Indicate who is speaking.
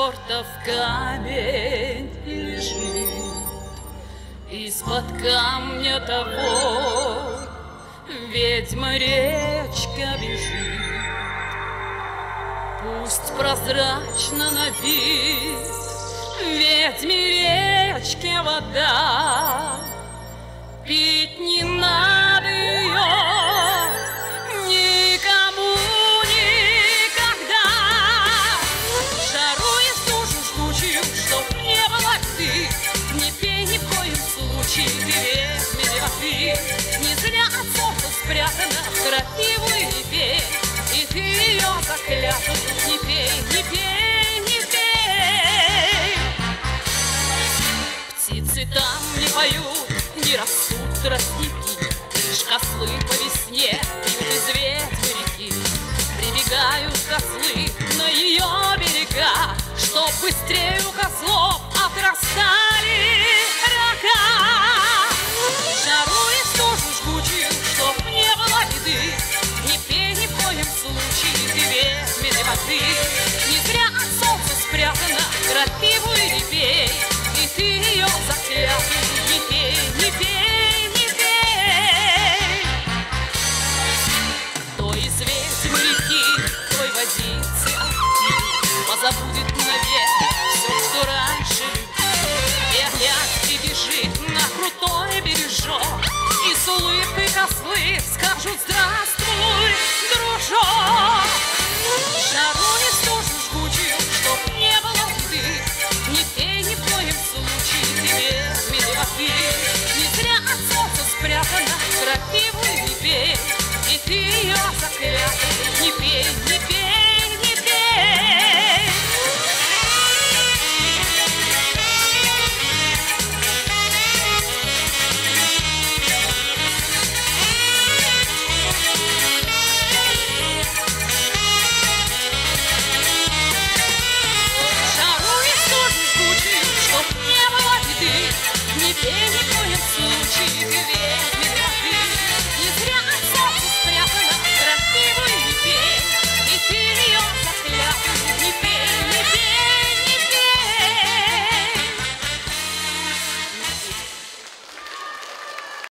Speaker 1: чертов камень лежит, из-под камня того ведьма речка бежит. Пусть прозрачно на вид ведьме речке вода, пить не надо ее никому никогда. Жару и стужу жгучую, чтоб не было ты, не пей ни в коем случае ведьме воды. Не зря от солнца спрятана крапиву не пей, и ты ее заклятую не пей, не пей, не пей. Птицы там не поют, не растут тростники, лишь козлы по весне пьют из ведьмы реки. Прибегают козлы на ее берега, чтоб быстрее у козлов отрастали рога. Жару и стужу жгучую, чтоб не было беды, не пей ни в коем случае ты ведьминой воды. Не зря от солнца спрятана крапиву не пей, и ты ее заклятую не пей, не пей, не пей. Кто из ведьм реки той водицы отпил, позабудет навек